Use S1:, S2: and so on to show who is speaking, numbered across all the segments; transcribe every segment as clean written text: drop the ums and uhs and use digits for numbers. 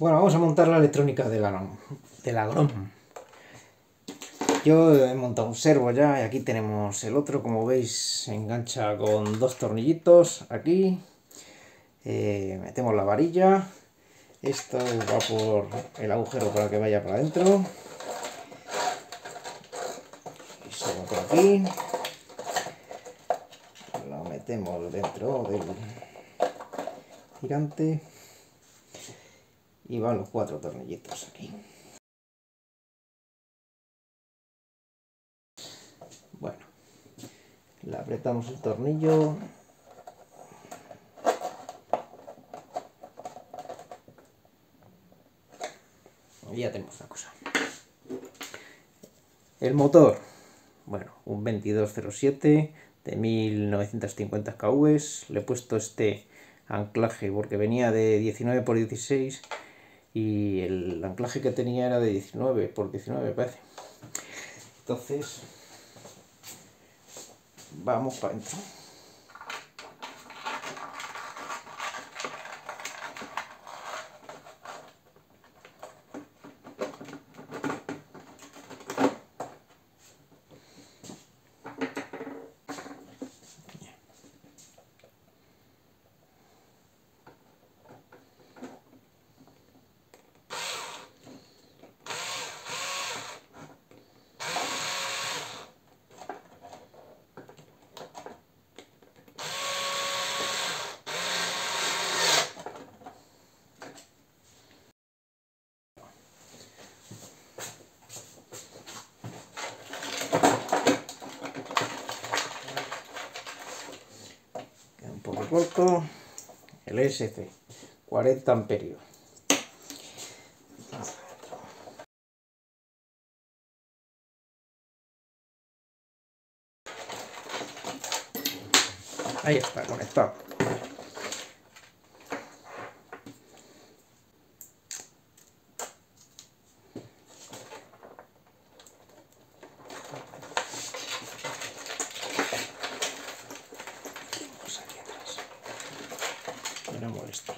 S1: Bueno, vamos a montar la electrónica de la Grom. Yo he montado un servo ya y aquí tenemos el otro, como veis se engancha con dos tornillitos aquí. Metemos la varilla, esto va por el agujero para que vaya para adentro y se va por aquí, lo metemos dentro del tirante y van los cuatro tornillitos aquí. Bueno, le apretamos el tornillo y ya tenemos la cosa. El motor, bueno, un 2207 de 1950 kW. Le he puesto este anclaje porque venía de 19 x 16 y el anclaje que tenía era de 19 x 19, me parece. Entonces, vamos para adentro. Un poco corto, el ESC, 40 amperios. Ahí está, conectado. Vamos aquí atrás. No molesta.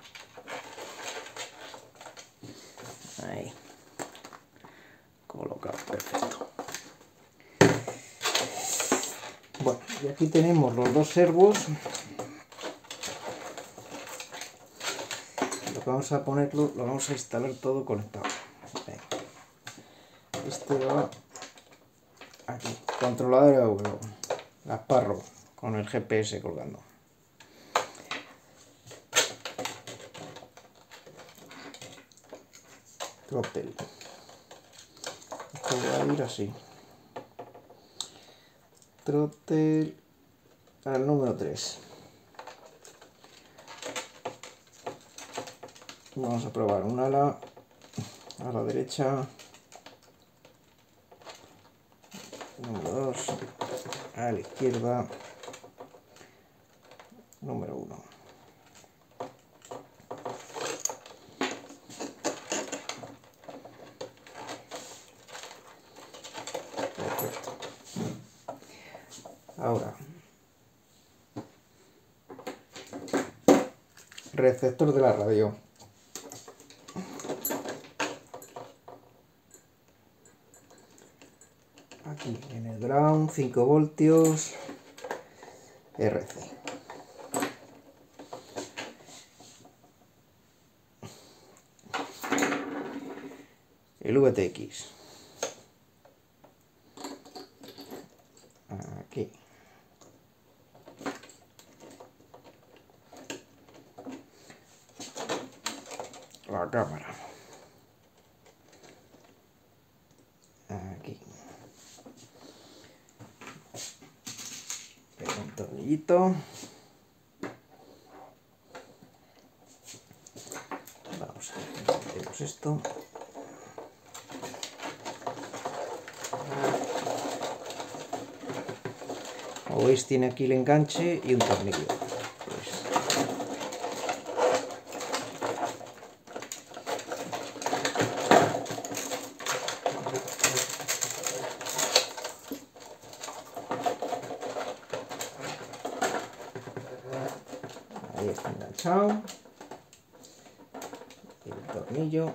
S1: Ahí. Colocado, perfecto. Bueno, y aquí tenemos los dos servos. Lo que vamos a ponerlo, lo vamos a instalar todo conectado. Venga. Este va aquí, controlador de vuelo, Gasparro, con el GPS colgando. Throttle. Esto va a ir así. Throttle al número 3. Vamos a probar un ala a la derecha, número 2 a la izquierda, número 1. Perfecto. Ahora, receptor de la radio. Aquí en el ground, 5 voltios, RC. El VTX. Aquí. La cámara. Aquí. Un tornillito. Vamos a ver, metemos esto. Como veis, tiene aquí el enganche y un tornillo. Ahí está enganchado. El tornillo.